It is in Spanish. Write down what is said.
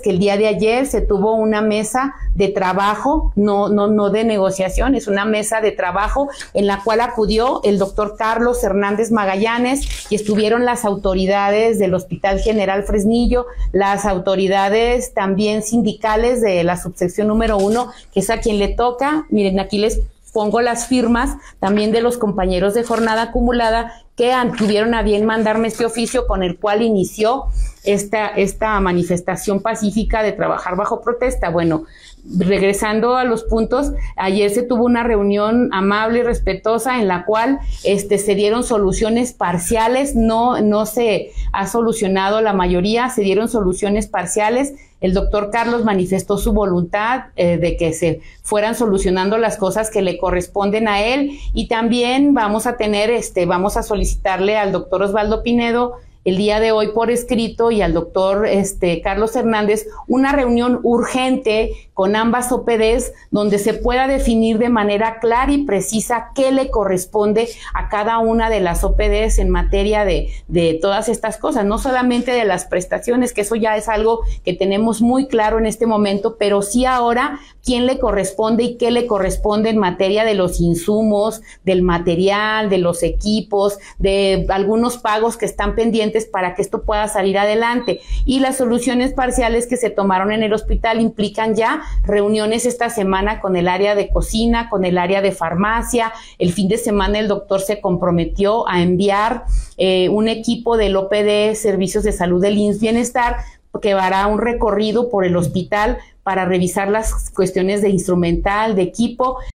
que el día de ayer se tuvo una mesa de trabajo, no de negociación, es una mesa de trabajo en la cual acudió el doctor Carlos Hernández Magallanes y estuvieron las autoridades del Hospital General Fresnillo, las autoridades también sindicales de la subsección número 1, que es a quien le toca. Miren, aquí les pongo las firmas también de los compañeros de jornada acumulada que tuvieron a bien mandarme este oficio con el cual inició esta manifestación pacífica de trabajar bajo protesta. Bueno, regresando a los puntos, ayer se tuvo una reunión amable y respetuosa en la cual se dieron soluciones parciales, no se ha solucionado la mayoría, se dieron soluciones parciales. El doctor Carlos manifestó su voluntad de que se fueran solucionando las cosas que le corresponden a él, y también vamos a tener, vamos a solicitarle al doctor Osvaldo Pinedo el día de hoy por escrito y al doctor Carlos Hernández una reunión urgente con ambas OPDs donde se pueda definir de manera clara y precisa qué le corresponde a cada una de las OPDs en materia de todas estas cosas, no solamente de las prestaciones, que eso ya es algo que tenemos muy claro en este momento, pero sí ahora quién le corresponde y qué le corresponde en materia de los insumos, del material, de los equipos, de algunos pagos que están pendientes para que esto pueda salir adelante. Y las soluciones parciales que se tomaron en el hospital implican ya reuniones esta semana con el área de cocina, con el área de farmacia. El fin de semana el doctor se comprometió a enviar un equipo del OPD Servicios de Salud del IMSS Bienestar, que hará un recorrido por el hospital para revisar las cuestiones de instrumental, de equipo.